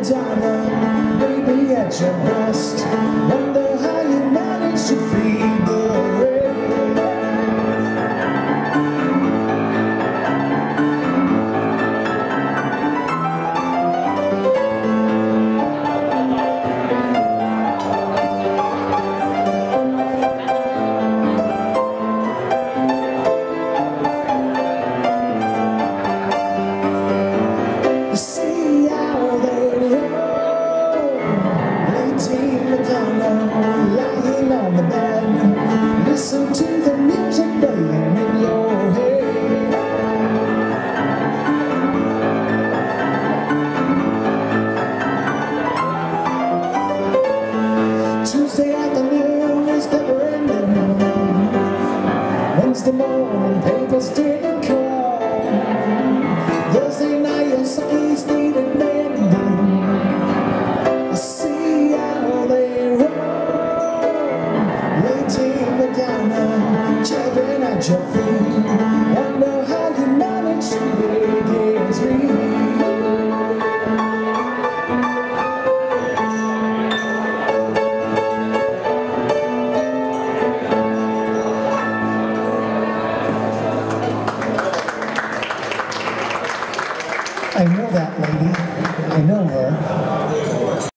diamond, baby at your breast. Wonder how you managed to feed the rain. See how they roll, waiting Madonna, lying on the bed. Listen to the music playing in your head. Tuesday afternoon is never ending. Wednesday morning, papers didn't call. Thursday night, your suckies needed mending. I see how they roll, waiting Madonna, jumping at your feet. Wonder how you managed to make it sweet. I know that lady. I know her.